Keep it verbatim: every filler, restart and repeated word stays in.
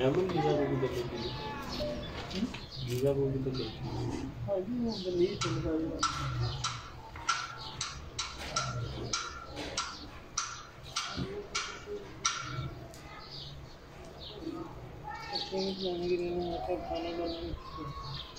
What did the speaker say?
एवं वीजा को भी कर लेती है, वीजा को भी कर लेती है। हाँ जी वो गली चल रहा है। खाना बनाने